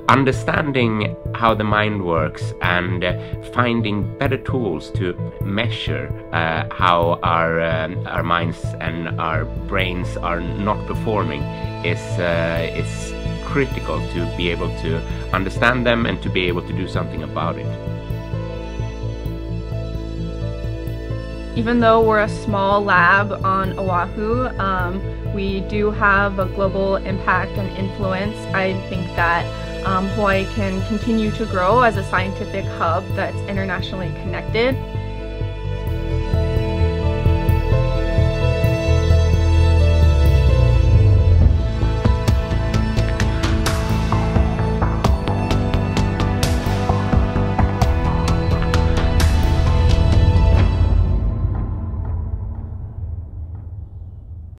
understanding how the mind works and finding better tools to measure how our minds and our brains are not performing is critical to be able to understand them and to be able to do something about it. Even though we're a small lab on Oahu, we do have a global impact and influence. I think that Hawaii can continue to grow as a scientific hub that's internationally connected.